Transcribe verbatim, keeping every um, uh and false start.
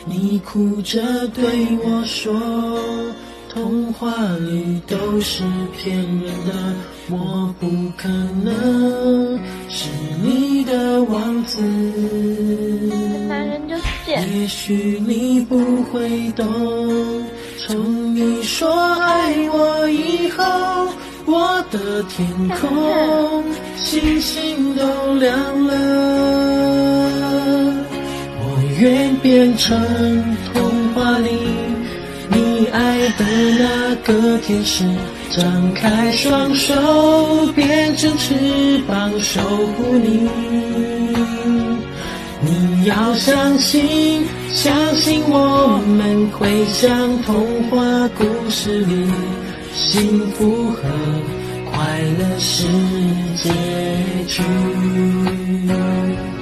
你哭着对我说，童话里都是骗人的，我不可能是你的王子。 男人就是贱。 也许你不会懂，从你说爱我以后，我的天空星星都亮了。我愿变成童话里你爱的那个天使，张开双手变成翅膀守护你。你要相信，相信我们会像童话故事里，幸福和快乐是结局。